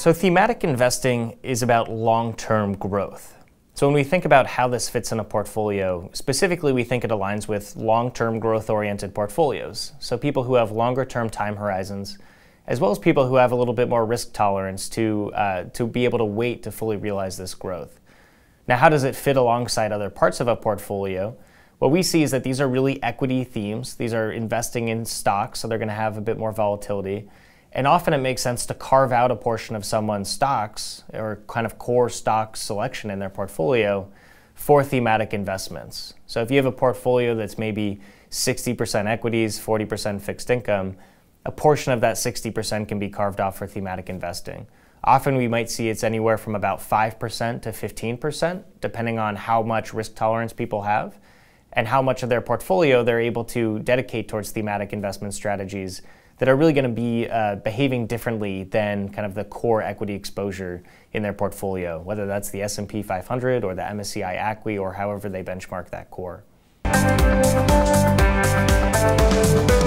So thematic investing is about long-term growth. So when we think about how this fits in a portfolio, specifically we think it aligns with long-term growth-oriented portfolios. So people who have longer-term time horizons, as well as people who have a little bit more risk tolerance to be able to wait to fully realize this growth. Now, how does it fit alongside other parts of a portfolio? What we see is that these are really equity themes. These are investing in stocks, so they're going to have a bit more volatility. And often it makes sense to carve out a portion of someone's stocks or kind of core stock selection in their portfolio for thematic investments. So if you have a portfolio that's maybe 60% equities, 40% fixed income, a portion of that 60% can be carved off for thematic investing. Often we might see it's anywhere from about 5% to 15%, depending on how much risk tolerance people have and how much of their portfolio they're able to dedicate towards thematic investment strategies that are really going to be behaving differently than kind of the core equity exposure in their portfolio, whether that's the S&P 500 or the MSCI ACWI or however they benchmark that core.